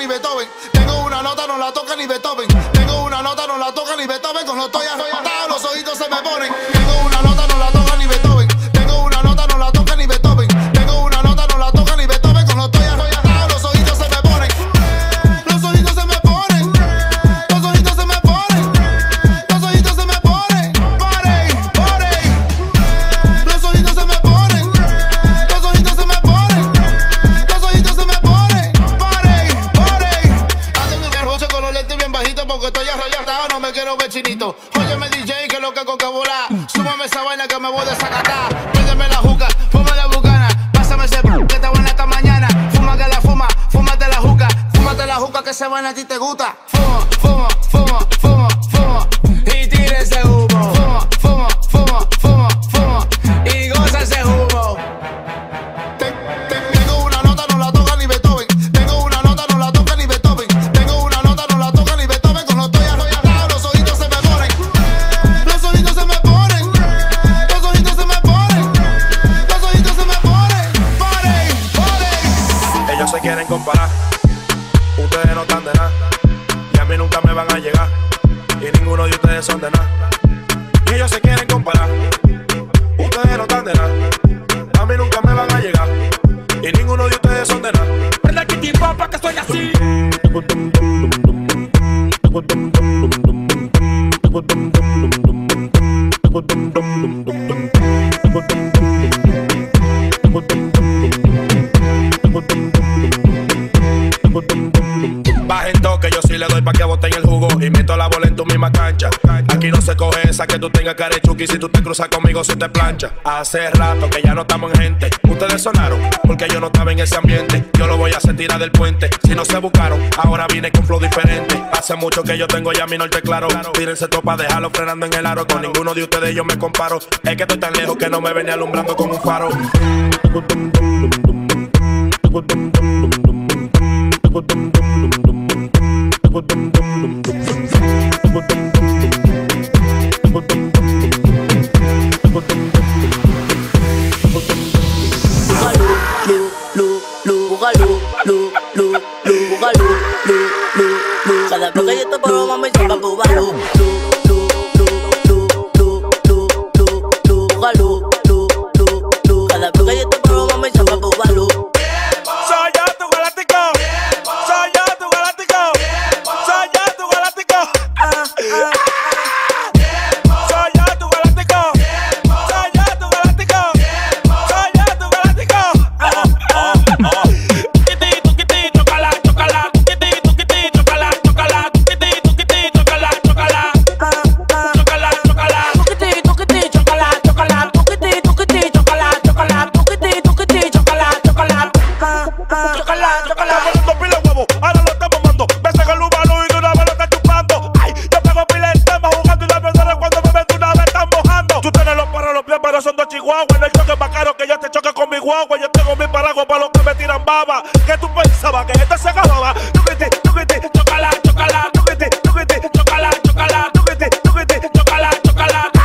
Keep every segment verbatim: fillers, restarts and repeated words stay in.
Beethoven. Tengo una nota, no la toca ni Beethoven. Tengo una nota, no la toca ni Beethoven. Cuando estoy arrebatado, los ojitos se me ponen. Tengo una nota, no la toca ni Beethoven. Tengo una nota, no la toca ni Beethoven. Tengo una nota, no la toca ni Beethoven. Cuando estoy arrebatado, los ojitos se me ponen. Los ojitos se me ponen. Los ojitos se me ponen. Los ojitos se me ponen. Pare, pare. Los ojitos se me ponen. Los ojitos se me ponen. Los ojitos se me ponen. Pare, pare. Hacen el carrozo con los lentes bien bajitos porque estoy arrebatado, no me quiero ver chinito. Óyeme D J, que lo que con que volar. Súbame esa vaina que me voy a desacatar. Préndeme la juca, fuma la bucana. Pásame ese p*** que está buena esta mañana. Fuma que la fuma, fúmate la juca. Fúmate la juca que esa vaina a ti te gusta. Fuma, fuma, fuma, fuma, fuma. Y tira ese humo. Fuma, fuma, fuma, fuma, fuma. Y goza ese humo. Te- te- Tengo una nota, no la toca ni Beethoven. Tengo una nota, no la toca ni Beethoven. Tengo una nota, no la toca ni Beethoven. Cuando estoy arrebatado, los ojitos se me ponen. Los ojitos se me ponen. Los ojitos se me ponen. Los ojitos se me ponen. Pare, pare. Ellos se quieren comparar, ustedes no están de nada. Y a mí nunca me van a llegar. Y ninguno de ustedes son de nada. Y ellos se quieren comparar, ustedes no están de nada. A mí nunca me van a llegar. Y ninguno de ustedes son de nada. Prenda Kitty Papa que soy así. Bajen toque, yo sí le doy pa' que boten el jugo y meto la bola en tu misma cancha. Aquí no se coge esa que tú tengas carechuki. Si tú te cruzas conmigo, si te plancha. Hace rato que ya no estamos en gente. Ustedes sonaron porque yo no estaba en ese ambiente. Yo lo voy a hacer tirar del puente. Si no se buscaron, ahora vine con flow diferente. Hace mucho que yo tengo ya mi norte claro. Tírense topa, déjalo frenando en el aro. Con ninguno de ustedes yo me comparo. Es que estoy tan lejos que no me venía alumbrando con un faro. Cada bloque yo te pongo mami se va a bubalú. Cada bloque yo te pongo mami se va a bubalú. Soy yo tu galáctico. Soy yo tu galáctico. Soy yo tu galáctico. Soy yo tu galáctico. Soy yo tu galáctico. Soy yo tu galáctico. Kitty, tu kitty, chocala, chocala. Kitty, tu kitty, chocala, chocala. Kitty, tu kitty, chocala, chocala. Chocala, chocala. Tukiti, tukiti, chocolate, chocolate. Tukiti, tukiti, chocolate, chocolate. Tukiti, tukiti, chocolate, chocolate. Chocolate, chocolate. Estamos dando pila de huevo, ahora lo estamos mamando. Me saca el ubalú y de una vez lo está chupando. Ay, yo pego pila de temas jugando y las personas cuando me ven de una vez están mojando. Tú tienes los paros, los pies, pero son dos chihuahuas. En el choque más caro que yo te choque con mi guagua. Yo tengo mi paraguas para los que me tiran baba. ¿Qué tú pensabas? Que esta se acababa. Tukiti, tukiti, chocolate, chocolate. Tukiti, tukiti, chocolate, chocolate. Tukiti, tukiti, chocolate, chocolate.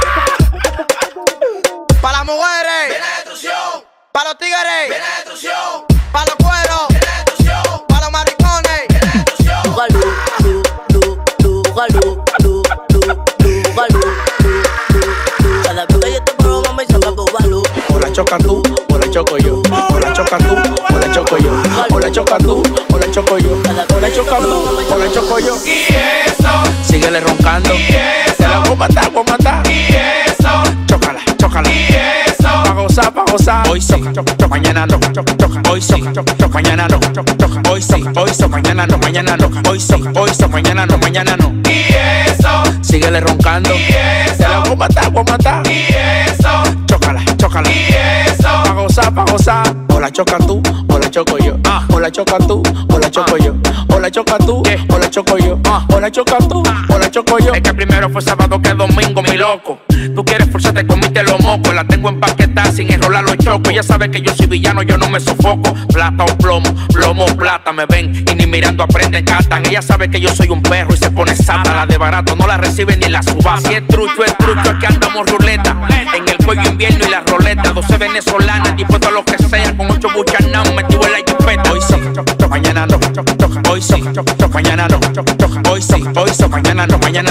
Para las mujeres, Viene destrucción. para los tigres, Viene destrucción. para los cueros, Viene destrucción. para los maricones. Viene destrucción. Bugalú, lu, lu, lu, bugalú, lu, lu, lu, bugalú, lu, lu, lu. Cada bloque yo te pongo mami se va a bubalú. O la choca tú, o la choco yo. O la choca tú, o la choco yo. O la choca tú, o la choco yo. O la choca tú, o la choco yo. Y eso, Síguele roncando. y eso, Te la voy a matar, voy a matar. y eso, Chócala, chócala. y eso. Pa' gozar, pa' gozar. Hoy sí, choca, choca, mañana no. Choca, choca. Hoy sí, choca, choca, mañana no. Choca, choca. Hoy sí, hoy sí, mañana no, mañana no. Hoy sí, hoy sí, mañana no, mañana no. Y eso, Síguele roncando. y eso, Te la voy a matar, voy a matar. y eso, Chócala, chócala. y eso. Pa' gozar, pa' gozar. O la choca tú, o la choco yo. Ah. O la choca tú, o la choco yo. O la choca tú, Yeah. o la choco yo. Ah. O la choca tú, o la choco yo. Es que primero fue sábado que domingo, mi loco. Tú quieres forzarte, comiste los mocos. La tengo empaquetada sin enrolar los chocos. Ya sabes que yo soy villano, yo no me sofoco. Plata o plomo, plomo o plata. Me ven y ni mirando aprenden, catan. Ella sabe que yo soy un perro y se pone sata. La de barato no la recibe ni la subasta. Si es trucho, es trucho, es que andamos ruleta. En el cuello invierno y la roleta. doce venezolanas, dispuesto a lo que sea. Con ocho buchanas metido en la jipeta. Hoy soca, choca, choca, mañana no. Choca, choca. Hoy soca, choca,